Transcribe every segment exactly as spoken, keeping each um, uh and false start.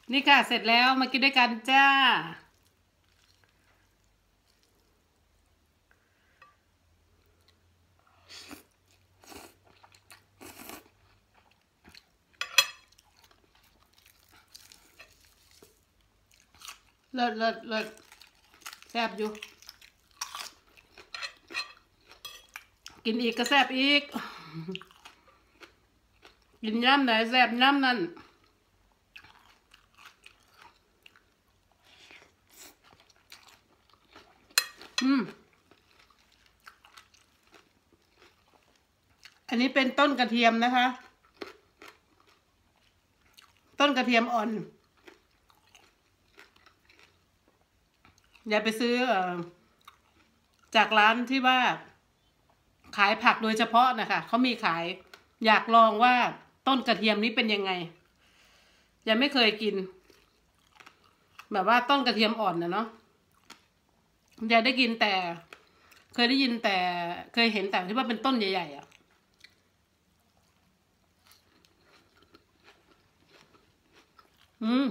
นี่ค่ะเสร็จแล้วมากินด้วยกันจ้าเลิศเลิศเลิศแซ่บอยู่กินอีกก็แซ่บอีกกินย่ำไหนแซ่บย่ำนั่นอืมอันนี้เป็นต้นกระเทียมนะคะ ต้นกระเทียมอ่อนอย่าไปซื้อจากร้านที่ว่าขายผักโดยเฉพาะนะคะเขามีขายอยากลองว่าต้นกระเทียมนี้เป็นยังไงยังไม่เคยกินแบบว่าต้นกระเทียมอ่อนนะเนาะอย่าได้กินแต่เคยได้ยินแต่เคยเห็นแต่ที่ว่าเป็นต้นใหญ่ๆอ่ะอืม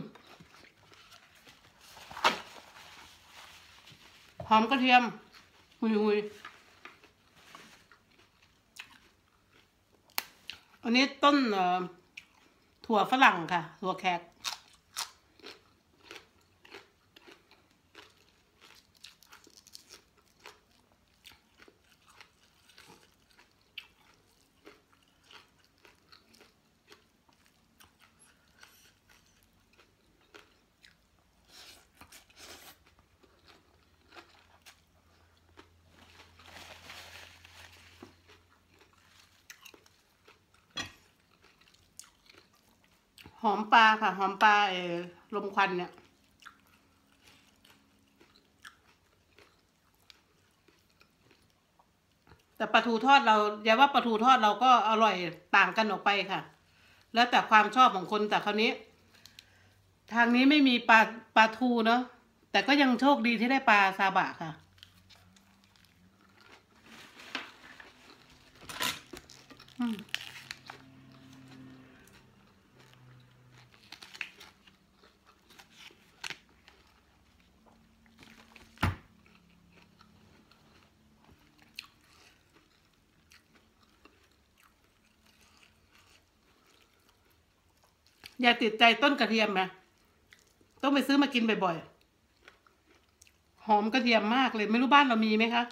หอมกระเทียมหุยหุยอันนี้ต้นถั่วฝรั่งค่ะถั่วแขกหอมปลาค่ะหอมปลาเออลมควันเนี่ยแต่ปลาทูทอดเราอย่าว่าปลาทูทอดเราก็อร่อยต่างกันออกไปค่ะแล้วแต่ความชอบของคนแต่คราวนี้ทางนี้ไม่มีปลาปลาทูเนาะแต่ก็ยังโชคดีที่ได้ปลาซาบะค่ะอืมอย่าติดใจต้นกระเทียมนะต้องไปซื้อมากินบ่อยๆหอมกระเทียมมากเลยไม่รู้บ้านเรามีไหมคะ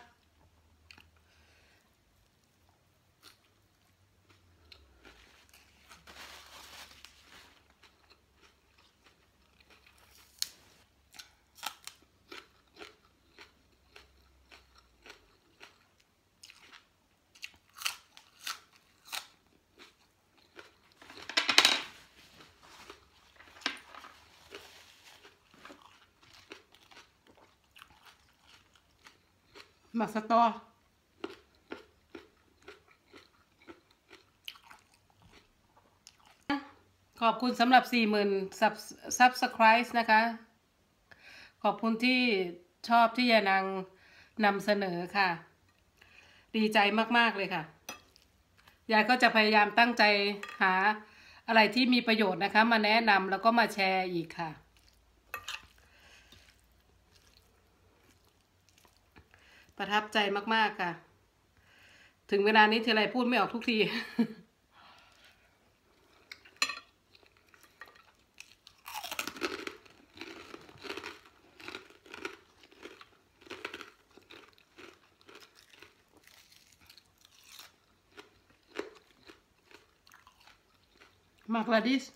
หมักสตอขอบคุณสำหรับสี่หมื่นซับซับสไครต์นะคะขอบคุณที่ชอบที่ยานางนำเสนอค่ะดีใจมากๆเลยค่ะยายก็จะพยายามตั้งใจหาอะไรที่มีประโยชน์นะคะมาแนะนำแล้วก็มาแชร์อีกค่ะประทับใจมากๆค่ะถึงเวลานี้ทีไรพูดไม่ออกทุกทีมากลาดิส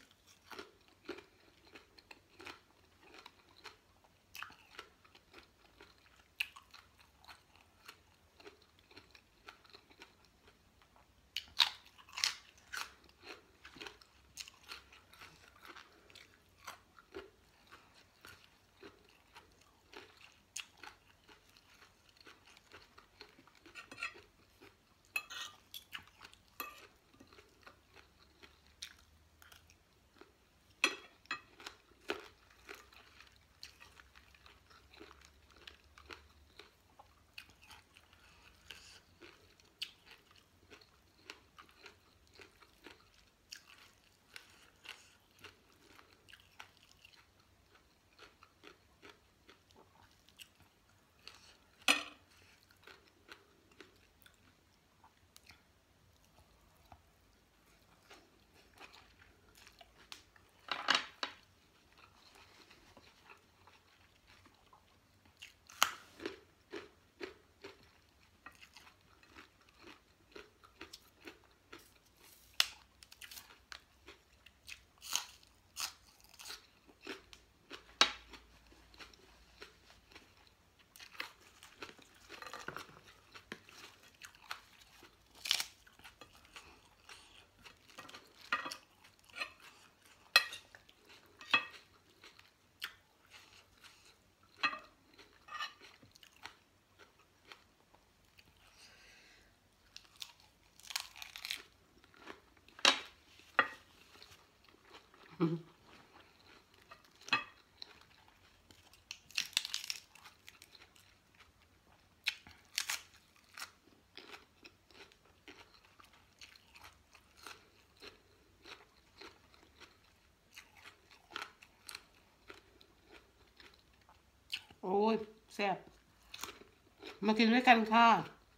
โอ้ยแซ่บมากินด้วยกันค่ะ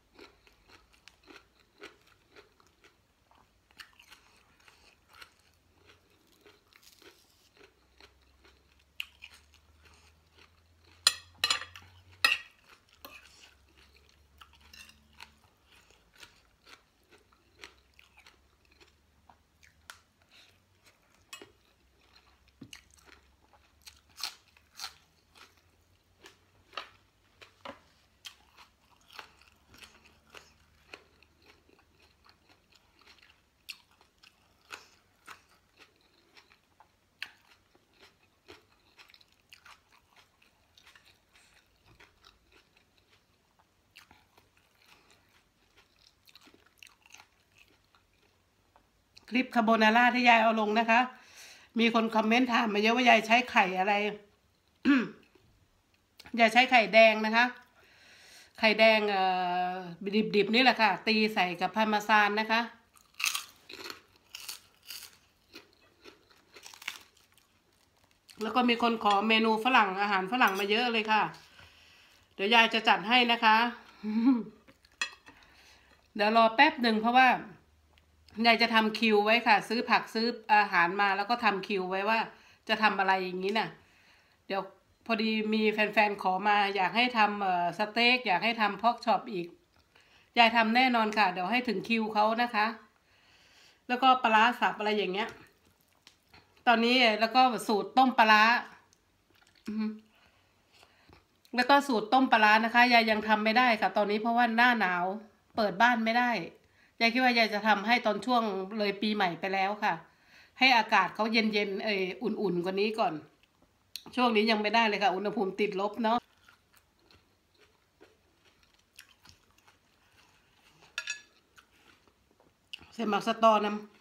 คลิปคาโบนาร่าที่ยายเอาลงนะคะ มีคนคอมเมนต์ถามมาเยอะว่ายายใช้ไข่อะไร ยายใช้ไข่แดงนะคะ ไข่แดงเอ่อดิบๆนี่แหละค่ะ ตีใส่กับพาร์เมซานนะคะ แล้วก็มีคนขอเมนูฝรั่งอาหารฝรั่งมาเยอะเลยค่ะ เดี๋ยวยายจะจัดให้นะคะ เดี๋ยวรอแป๊บหนึ่งเพราะว่ายายจะทำคิวไว้ค่ะ ซื้อผักซื้ออาหารมาแล้วก็ทำคิวไว้ว่าจะทำอะไรอย่างนี้น่ะ เดี๋ยวพอดีมีแฟนๆขอมาอยากให้ทำเอ่อสเต็กอยากให้ทำพอกช็อปอีกยายทำแน่นอนค่ะเดี๋ยวให้ถึงคิวเขานะคะ แล้วก็ปลาร้าสับอะไรอย่างเงี้ยตอนนี้แล้วก็สูตรต้มปลาร้าแล้วก็สูตรต้มปลาร้านะคะยายยังทำไม่ได้ค่ะตอนนี้เพราะว่าหน้าหนาวเปิดบ้านไม่ได้ยายคิดว่ายายจะทำให้ตอนช่วงเลยปีใหม่ไปแล้วค่ะให้อากาศเขาเย็นๆเอออุ่นๆกว่านี้ก่อนช่วงนี้ยังไม่ได้เลยค่ะอุณหภูมิติดลบเนาะใส่หมักสตอน้ำ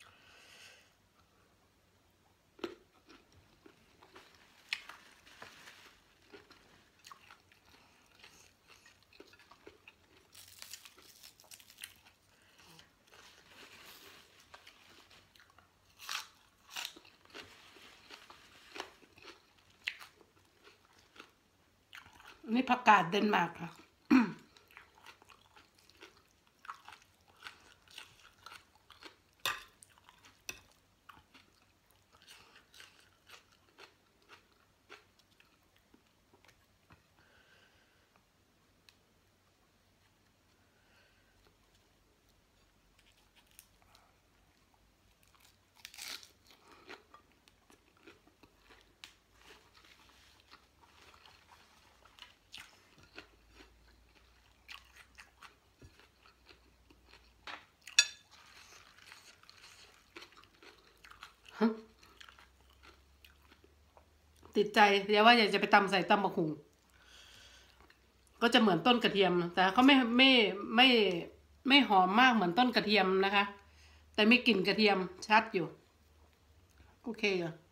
นี่ผักกาดเดนมาร์กค่ะติดใจเดี๋ยวว่าอยากจะไปตำใส่ตำบักหุ่งก็จะเหมือนต้นกระเทียมแต่เขาไม่ไม่ไม่ไม่หอมมากเหมือนต้นกระเทียมนะคะแต่มีกลิ่นกระเทียมชัดอยู่โอเคเหรอ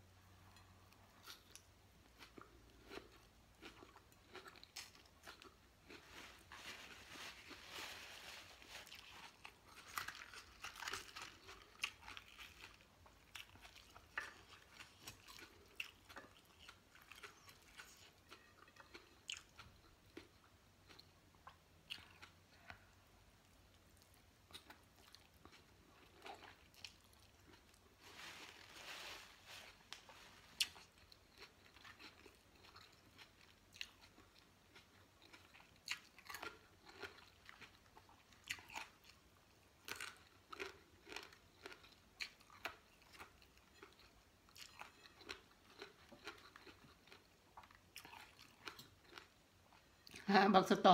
ฮะบักสตอ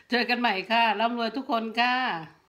เจอกันใหม่ค่ะร่ำรวยทุกคนค่ะ